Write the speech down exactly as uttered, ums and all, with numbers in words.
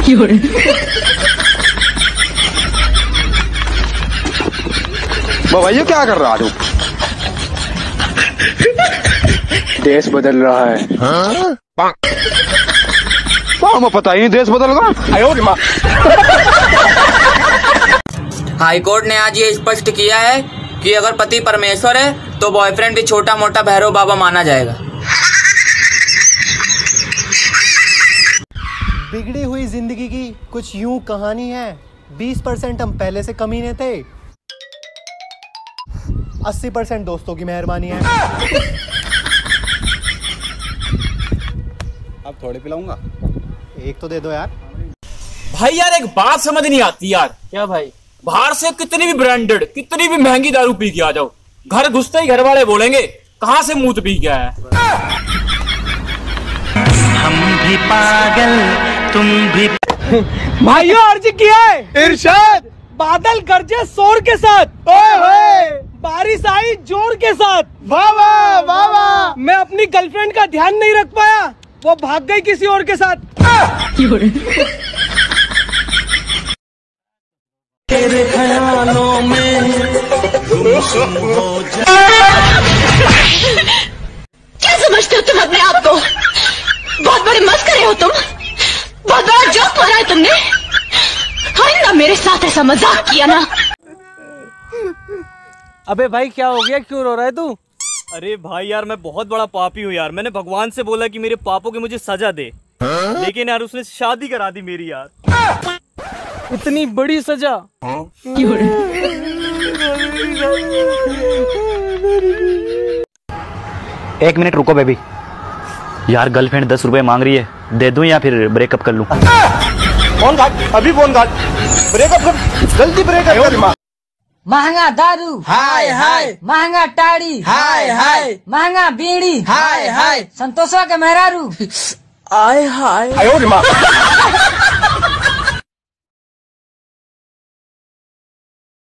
बाबा ये क्या कर रहा है? देश बदल रहा है। हाँ? हमें पता ही नहीं देश बदल गया। हाई कोर्ट ने आज ये स्पष्ट किया है कि अगर पति परमेश्वर है तो बॉयफ्रेंड भी छोटा मोटा भैरव बाबा माना जाएगा। बिगड़ी हुई जिंदगी की कुछ यूं कहानी है। बीस परसेंट हम पहले से कमीने थे, अस्सी परसेंट दोस्तों की मेहरबानी है। अब थोड़े पिलाऊंगा, एक तो दे दो यार। भाई यार एक बात समझ नहीं आती यार। क्या भाई? बाहर से कितनी भी ब्रांडेड कितनी भी महंगी दारू पी के आ जाओ, घर घुसते ही घर वाले बोलेंगे कहाँ से मूत पी गया है। हम भी पागल तुम भी। भाइयों अर्ज किया है इरशाद। बादल गरजे शोर के साथ, ओए होए बारिश आई जोर के साथ। वाह वाह वाह वाह। मैं अपनी गर्लफ्रेंड का ध्यान नहीं रख पाया, वो भाग गई किसी और के साथ। तेरे ख्यालों में गुमसुम हो जा। क्या समझते हो तुम अपने आप को? बहुत बड़े मस्करे हो तुम, बहुत बड़ा जोक मारा है तुमने। आइंदा मेरे साथ ऐसा मजाक किया ना। अबे भाई क्या हो गया, क्यों रो रहा है तू? अरे भाई यार मैं बहुत बड़ा पापी हूँ यार। मैंने भगवान से बोला कि मेरे पापों की मुझे सजा दे, लेकिन यार उसने शादी करा दी मेरी यार। इतनी बड़ी सजा? एक मिनट रुको बेबी, यार गर्लफ्रेंड दस रुपए मांग रही है, दे दूं या फिर ब्रेकअप कर लूं? फोन काट, अभी फोन काट। ब्रेकअप कर, जल्दी ब्रेकअप कर। महंगा दारू हाय हाय, महंगा टाड़ी हाय हाय, महंगा बीड़ी हाय हाय, संतोषवा के मेहरारू आय हाय।